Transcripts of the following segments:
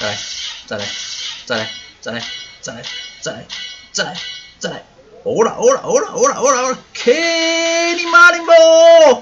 再来，再来，再来，再来，再来，再来，再来，再来！欧啦欧啦欧啦欧啦欧啦欧啦！开你妈的波！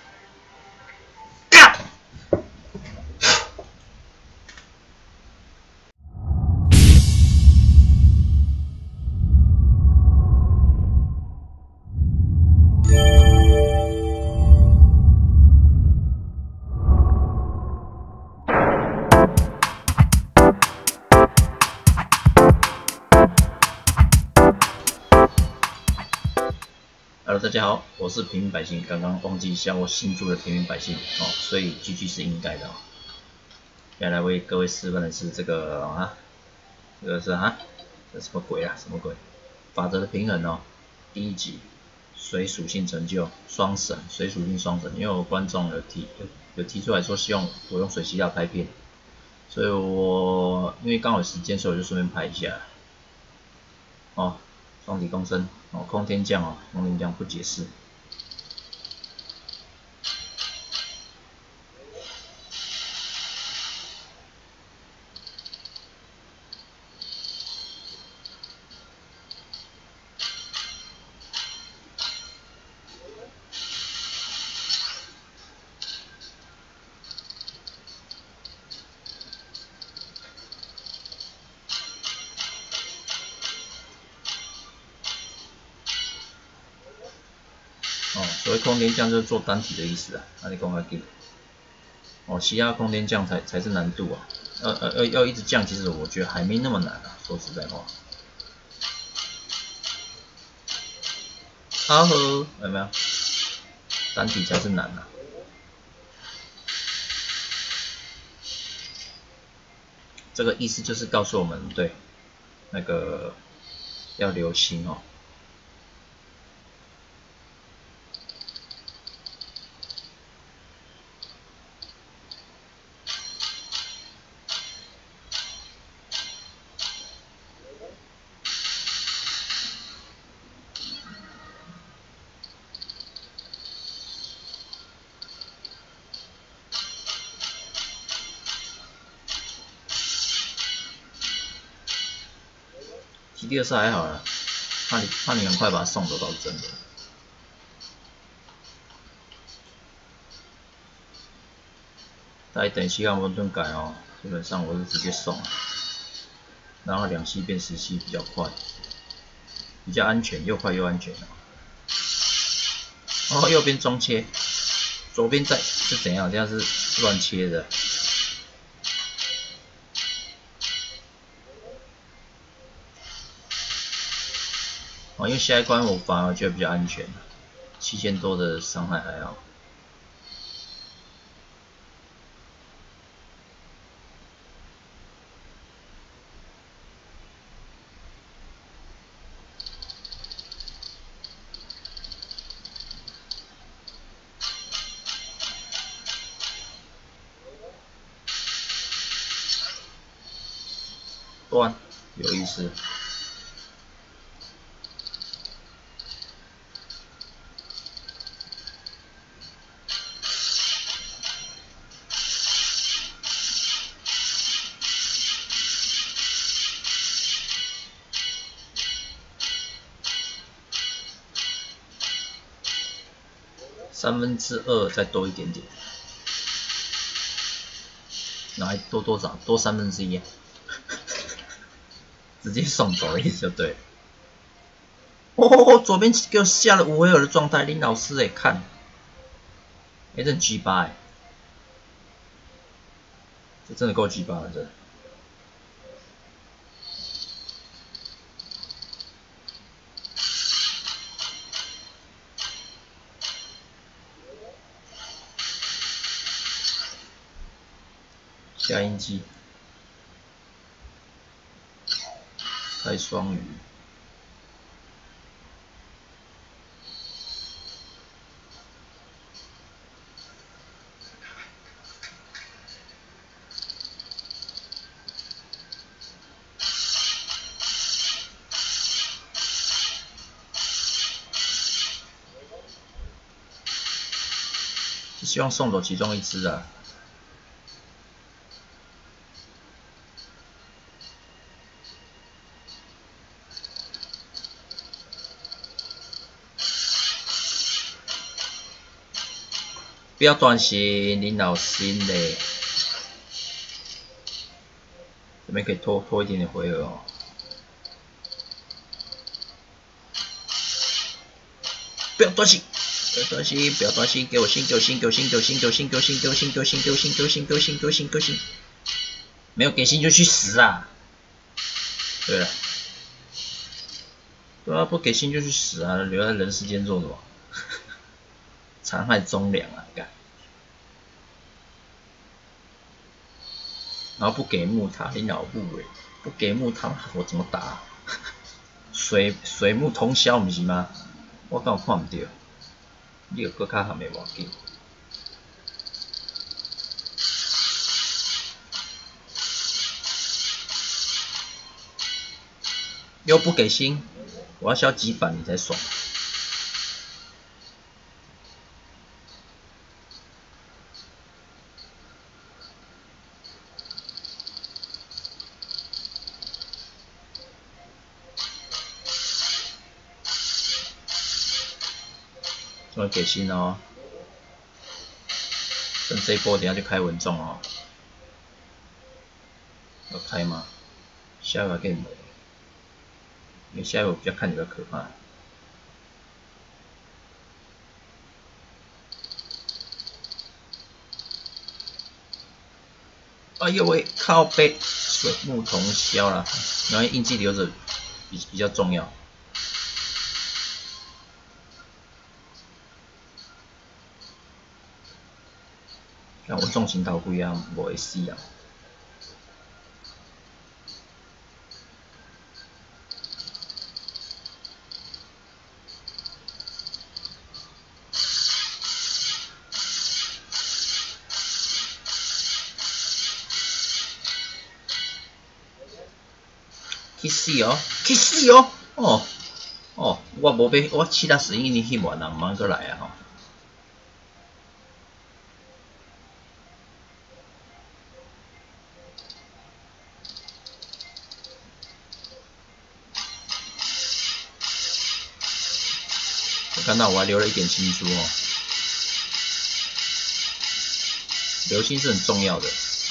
干！Hello， 大家好，我是平民百姓，刚刚忘记向我新住的平民百姓哦，所以 GG 是应该的哦。接下来为各位示范的是这个这个是这什么鬼啊？什么鬼？法则的平衡哦，第一集水属性成就双神，水属性双神，因为有观众有提出来说希望我用水系亚拍片，所以我因为刚好有时间，所以我就顺便拍一下哦。双体共生哦，空天降哦，空天降不解释。所谓空天降就是做单体的意思啊，那你讲下去。哦，西亚空天降才是难度啊，要一直降，其实我觉得还没那么难啊，说实在话。哈呵，有没有？单体才是难啊。这个意思就是告诉我们，对，那个要留心哦。基地2还好啦，怕你很快把它送走倒是真的。大家等西汉温顿改哦，基本上我是直接送，然后2系变10系比较快，比较安全，又快又安全。哦，右边中切，左边再是怎样？这样是乱切的。哦，因为下一关我反而觉得比较安全，7000多的伤害还好。断，有意思。2/3再多一点点，然后还多多少？多1/3啊！直接送走的意思就对了。哦，左边给我下了5回合的状态，林老师也看，这 G8这真的够 G8了，这。下音机，开双鱼。希望送走其中一只啊。 不要断心，领导心嘞。这边可以拖一点点回合哦。不要断心，不要断心，不要断心，给我心，给我心，给我心，给我心，给我心，给我心，给我心，给我心，给我心，给我心，给我心，给我心，给我心。没有给心就去死啊！对了，对啊，不给心就去死啊！留在人世间做什么？残害忠良啊！干。然后不给木塔，领导不为，不给木塔，我怎么打？水木通宵不是吗？我敢有看唔到，你个搁较含的无要紧。又不给心，我要消几板你才爽。我给心哦，等这一波等下就开稳重哦。要开吗？下一把给你，因为下一把比较看起来比较可怕。哎呦喂，靠背，水木通宵啦，然后印记留着比较重要。看我重型头盔啊，无会死啊。去死哦，去死哦！哦，我无要，我其他死因你去换人，慢过来啊吼。我看到我还留了一点青珠哦，留心是很重要的。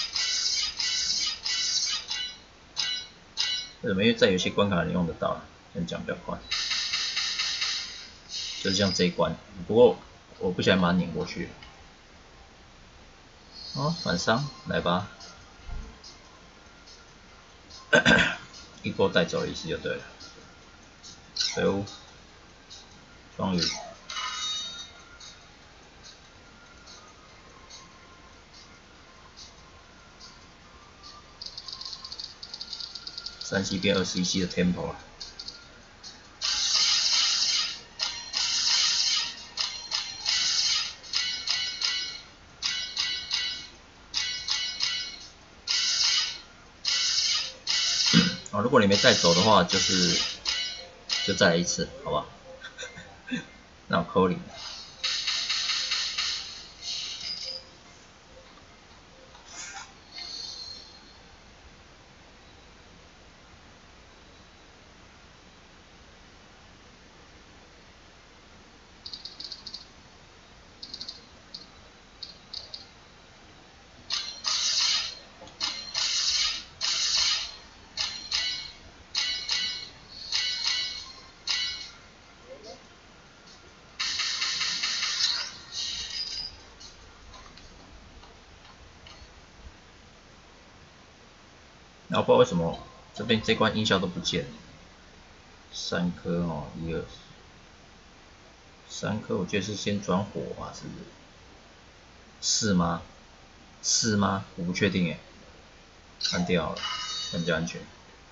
为什么？因为在有些关卡你用得到，先讲比较快。就是像这一关，不过我不想把它碾过去。哦，反伤，来吧，一波带走了一次就对了。可恶，双鱼。3C 变21C 的 tempo 啊。哦，如果你没带走的话，就再来一次，好吧？那我扣你。然后不知道为什么这边这关音效都不见了，3颗哦，1、2、3颗，我觉得是先转火吧，是不是？是吗？是吗？我不确定诶，关掉了，比较安全。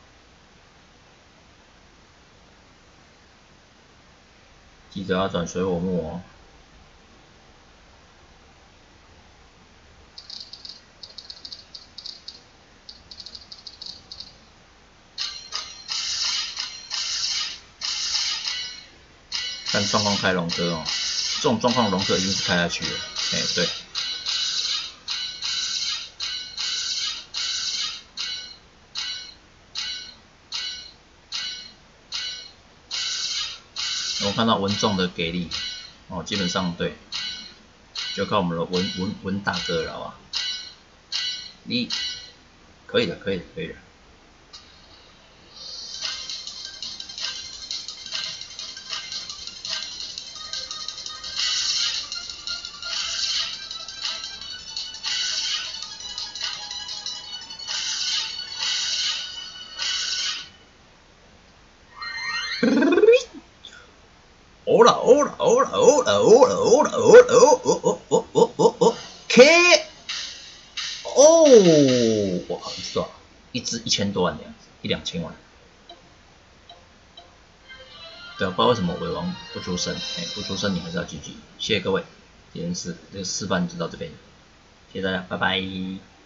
记得要转水火木哦。看状况开龙哥哦，这种状况龙哥一定是开下去了。对。我看到文仲的给力哦，基本上对。 就靠我们的文大哥了啊！你可以的，可以的，可以的。欧了欧了欧了欧了欧了欧了欧了哦 K 哦，我靠，你知道，一只1000多万的样子，1、2千万。对啊，不知道为什么尾王不出声，不出声你还是要GG。谢谢各位，今天这个示范就到这边，谢谢大家，拜拜。